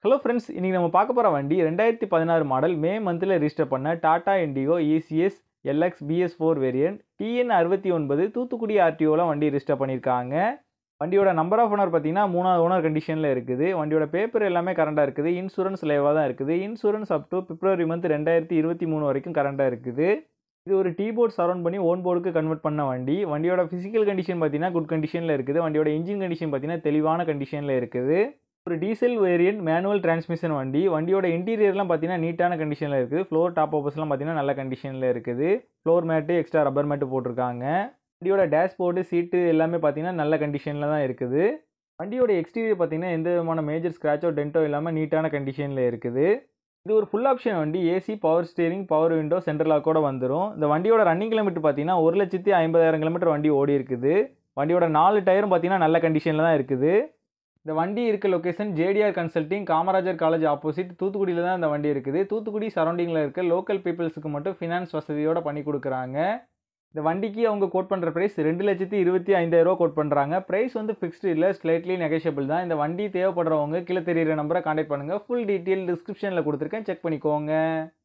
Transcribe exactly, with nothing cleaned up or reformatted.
Hello friends, இன்னைக்கு நம்ம பார்க்க போகிற வண்டி ரெண்டாயிரத்தி பதினாறு மாடல் மே மந்தில் ரிஜிஸ்டர் பண்ண Tata Indigo ECS LX BS four variant TN அறுபத்தி ஒன்பது தூத்துக்குடி ஆர்டிஓவில் வண்டி ரிஜிஸ்டர் பண்ணியிருக்காங்க. வண்டியோட நம்பர் ஆஃப் ஓனர் பார்த்தீங்கன்னா மூணாவது ஓனர் கண்டிஷனில் இருக்குது. வண்டியோட பேப்பர் எல்லாமே கரண்டாக இருக்குது. இன்சூரன்ஸ் லைவாக தான் இருக்குது. Insurance up to February month ரெண்டாயிரத்தி இருபத்தி மூணு வரைக்கும் கரண்டாக இருக்குது. இது ஒரு டீ போர்ட் சரௌண்ட் பண்ணி ஓன் போர்டுக்கு கன்வெர்ட் பண்ண வண்டி. வண்டியோட ஃபிசிக்கல் கண்டிஷன் பார்த்தீங்கன்னா குட் கண்டிஷனில் இருக்குது. வண்டியோட இன்ஜின் கண்டிஷன் பார்த்தீங்கன்னா தெளிவான கண்டிஷனில் இருக்குது. ஒரு டீசல் வேரியன்ட் மேனுவல் டிரான்ஸ்மிஷன் வண்டி. வண்டியோட இன்டீரியர்லாம் பார்த்தீங்கன்னா நீட்டான கண்டிஷனில் இருக்குது. ஃப்ளோர் டாப் ஆப்பர்ஸ்லாம் பார்த்தீங்கன்னா நல்ல கண்டிஷனில் இருக்குது. Floor mat extra rubber mat போட்டிருக்காங்க. வண்டியோட டேஷ்போர்டு சீட்டு எல்லாமே பார்த்தீங்கன்னா நல்ல கண்டிஷனில் தான் இருக்குது. வண்டியோட எக்ஸ்டீரியர் பார்த்தீங்கன்னா எந்த விதமான மேஜர் ஸ்க்ராச்சோ டென்ட்டோ இல்லாமல் நீட்டான கண்டிஷனில் இருக்குது. இது ஒரு ஃபுல் ஆப்ஷன் வண்டி. AC, power steering, power window, central லாக்கோட வந்துடும். இந்த வண்டியோட ரன்னிங் கிலோமீட்டர் பார்த்தீங்கன்னா ஒரு லட்சத்தி ஐம்பதாயிரம் கிலோமீட்டர் வண்டி ஓடி இருக்குது. வண்டியோட நாலு டயரும் பார்த்தீங்கன்னா நல்ல கண்டிஷனில் தான் இருக்குது. இந்த வண்டி இருக்க location JDR consulting, Kamarajar college opposite, தூத்துக்குடியில் தான் இந்த வண்டி இருக்குது. தூத்துக்குடி சரௌண்டிங்கில் இருக்க லோக்கல் பீப்புள்ஸுக்கு மட்டும் ஃபினான்ஸ் வசதியோடு பண்ணி கொடுக்குறாங்க. இந்த வண்டிக்கு அவங்க கோட் பண்ணுற ப்ரைஸ் ரெண்டு லட்சத்தி இருபத்தி ஐந்தாயிரம் ரூபா கோட் பண்ணுறாங்க. ப்ரைஸ் வந்து ஃபிக்ஸ்டு இல்லை, ஸ்லைட்லி நெகோஷியபிள் தான். இந்த வண்டி தேவைப்படுறவங்க கீழே தெரியிற நம்பரை கான்டாக்ட் பண்ணுங்கள். ஃபுல் டீட்டெயில் டிஸ்கிரிப்ஷனில் கொடுத்துருக்கேன், செக் பண்ணிக்கோங்க.